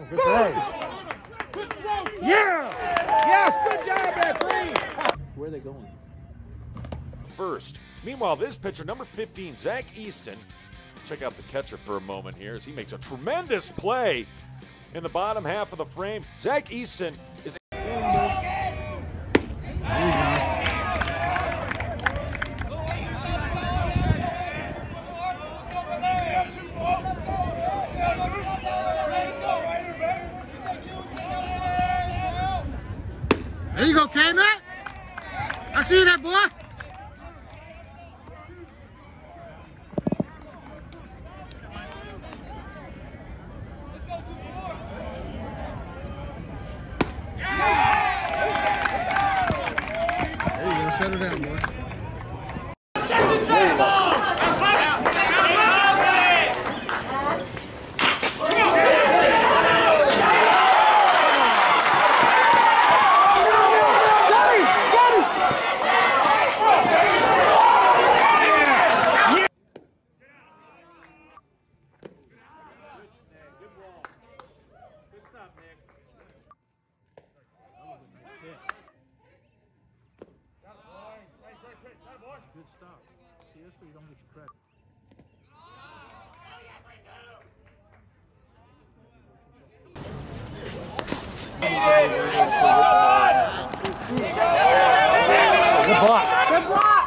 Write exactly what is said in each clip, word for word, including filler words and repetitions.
Good play. Yeah! Yes, good job, McCray. Where are they going? First. Meanwhile, this pitcher, number fifteen, Zach Easton. Check out the catcher for a moment here as he makes a tremendous play in the bottom half of the frame. Zach Easton is. There you go, K-Matt. I see that, boy. Let's go, two four. There you go, settle down, boy. Set this thing ball. Good stop. See, that's so you don't get your credit. Good block. Good block.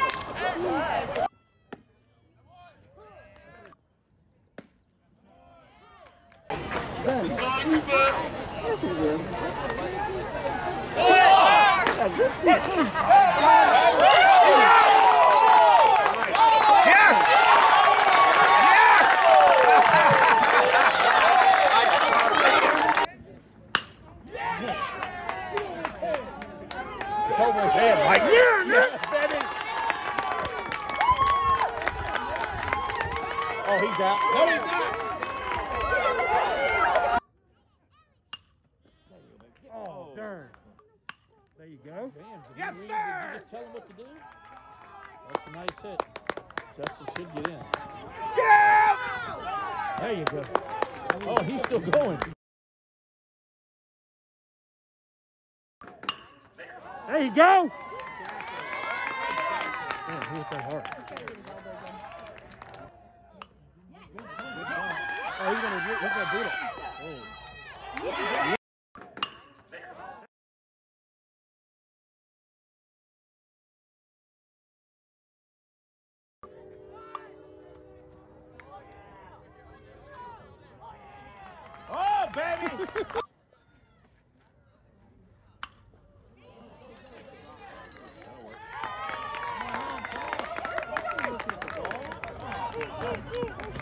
It's over his head. Like, yeah, yeah, baby. Oh, he's out. No, he's not. Oh, darn. There you go. Damn, yes, sir. Did you just tell him what to do? That's a nice hit. Justin should get in. Yeah! There you go. Oh, he's still going. There you go. Damn, he hit that hard. Oh, he's gonna he's gonna beat it. Oh. Oh, baby! That'll work.